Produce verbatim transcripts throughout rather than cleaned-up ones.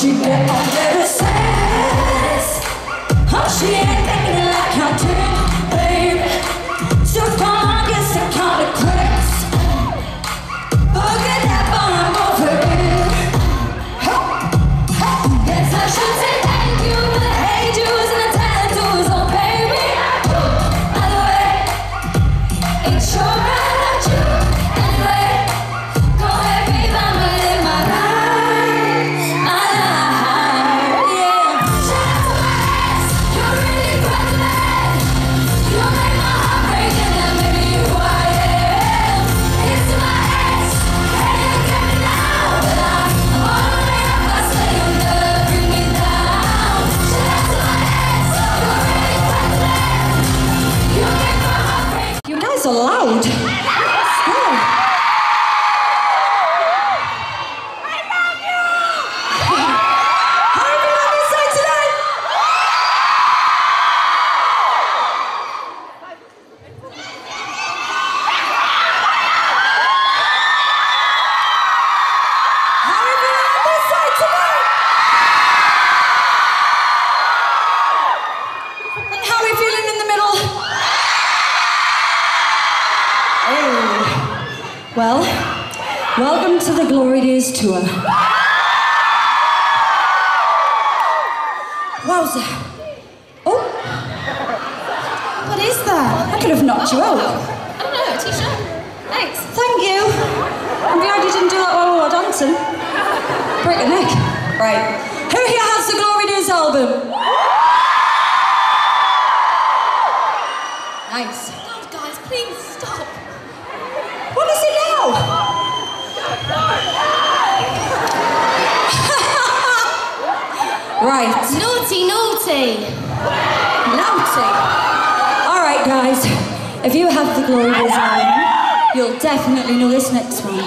she get on there says, oh, she ain't thinking like I did, baby. So come on, guess I call it quits. Look at that bomb over here. Guess I should say thank you for the hate yous and the tattoos, oh baby. By the way, it's sure I loved you anyway. Go ahead, babe, I'ma live my life, my life, yeah. Shout out to my ex, you're really quite the man. You make my heart break and that made me who I am. Here's to my ex, hey, you get me now, but I'm all the way up, I swear you'll never bring me down. Shout out to my ex, you're really quite the man. You make my heart break. You guys are loud. Yeah. How are you on this side today? How are you on this side today? And how are we feeling in the middle? Hey. Well, welcome to the Glory Days tour. Wowza. Oh. What is that? I could have knocked you out. Oh no, a t-shirt. Thanks. Thank you. I'm glad you didn't do that while we were dancing. Break a neck. Right. Who here has the Glory Days album? Nice. God, guys, please stop. What is it now? Right. Naughty, naughty. Naughty. All right, guys. If you have the Glory Days album, you'll definitely know this next one.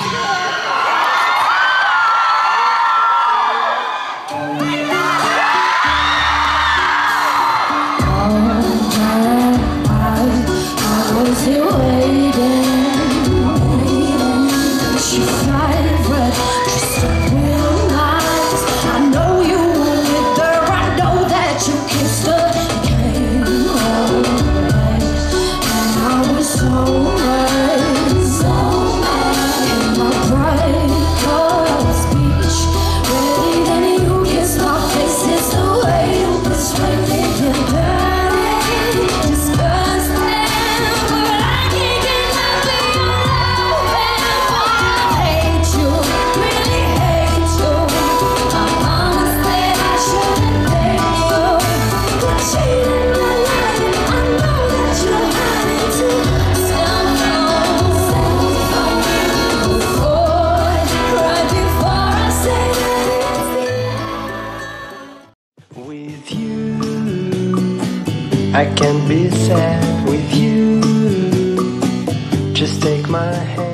With you, I can be sad with you. Just take my hand.